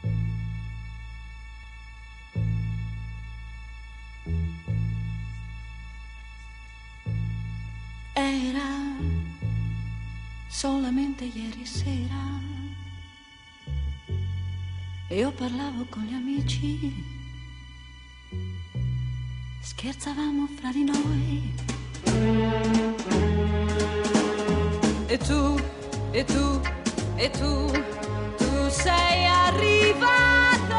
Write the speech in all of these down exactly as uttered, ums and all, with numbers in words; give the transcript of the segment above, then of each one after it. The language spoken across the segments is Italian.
Era solamente ieri sera e io parlavo con gli amici, scherzavamo fra di noi. E tu, e tu, e tu, tu sei arrivato,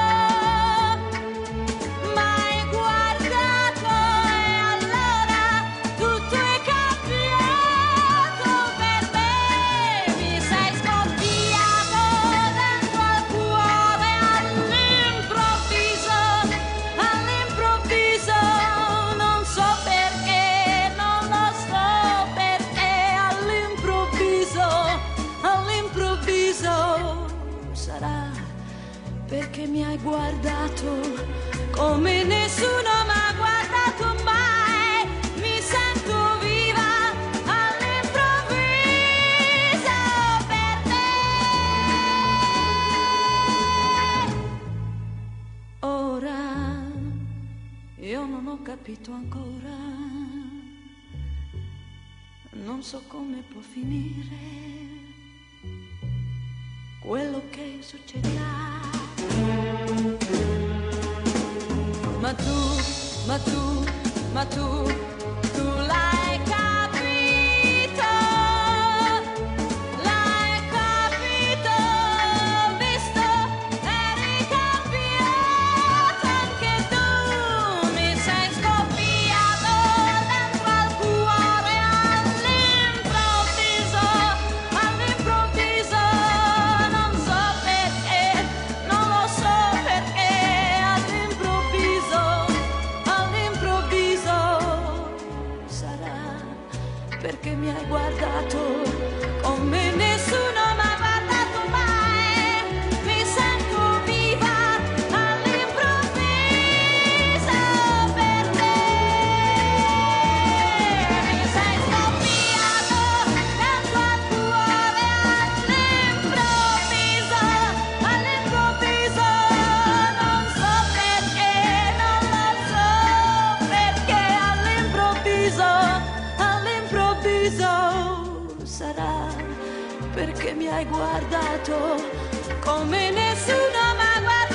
m'hai guardato e allora tutto è cambiato per me. Mi sei scoppiato dentro al cuore all'improvviso, all'improvviso, non so perché, non lo so perché, all'improvviso, all'improvviso. Sarà perché mi hai guardato come nessuno m'ha guardato mai. Mi sento viva all'improvviso per te. Ora io non ho capito ancora, non so come può finire quello che succederà. Ma tu, ma tu, ma tu, tu l'hai capito, l'hai capito, visto, eri cambiato anche tu. Mi sei scoppiato dentro al cuore all'improvviso, all'improvviso. Perché mi hai guardato come nessuno m'ha guardato mai. Mi sento viva all'improvviso per te. Mi sei scoppiato dentro al cuore all'improvviso, all'improvviso. Non so perché, non lo so perché, all'improvviso. Sarà perché mi hai guardato come nessuno m'ha guardato.